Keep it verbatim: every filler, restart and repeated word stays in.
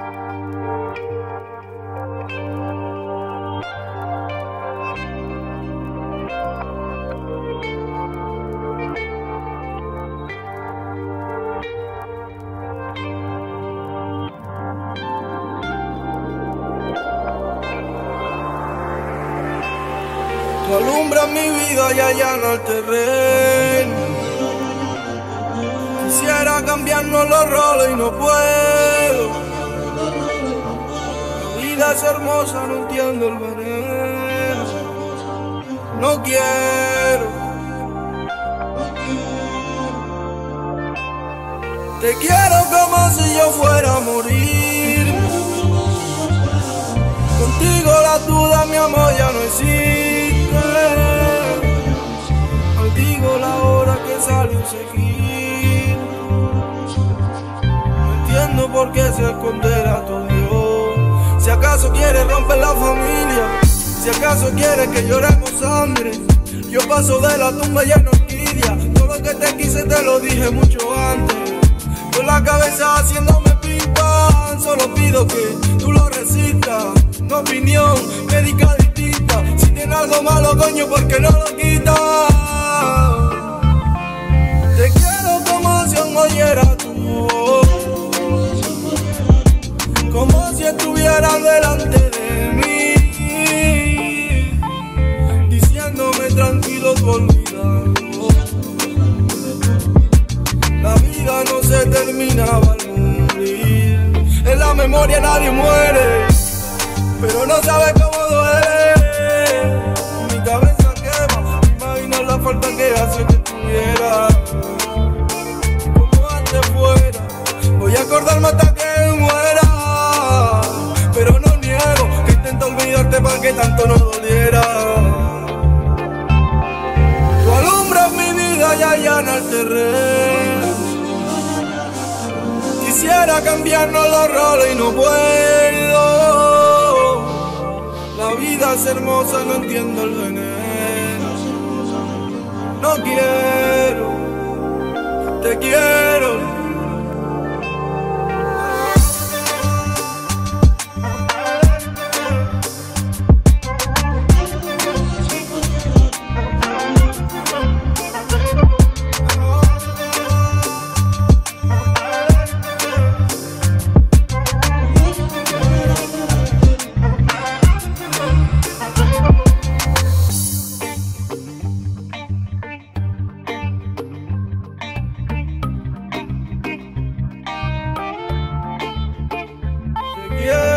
Tú alumbras mi vida y allana el terreno. Quisiera cambiarnos los roles y no puedo. La vida es hermosa, no entiendo el veneno. No quiero. Te quiero como si yo fuera a morir. Contigo la duda, mi amor, ya no existe. Maldigo la hora que sale un seguir. No entiendo por qué se esconderá tu Dios. Si acaso quieres romper la familia, si acaso quieres que lloremos sangre, yo paso de la tumba lleno de orquídea. Todo lo que te quise te lo dije mucho antes. Con la cabeza haciéndome pipa, solo pido que tú lo resistas. Una opinión médica distinta. Si tiene algo malo, coño, ¿por qué no lo quitas? Te quiero como si aún oyera tu voz, como si estuviera delante de mí, diciéndome tranquilo, tú olvidando. La vida no se terminaba al morir. En la memoria nadie muere, pero no sabes cómo duele. Mi cabeza quema, imagino la falta que hace que tuviera. Como antes fuera, voy a acordarme hasta que muera. Pero no niego que intento olvidarte para que tanto no doliera. Tú alumbras mi vida y allana el terreno. Quisiera cambiarnos los roles y no puedo. La vida es hermosa, no entiendo el veneno. No quiero, te quiero. Yeah.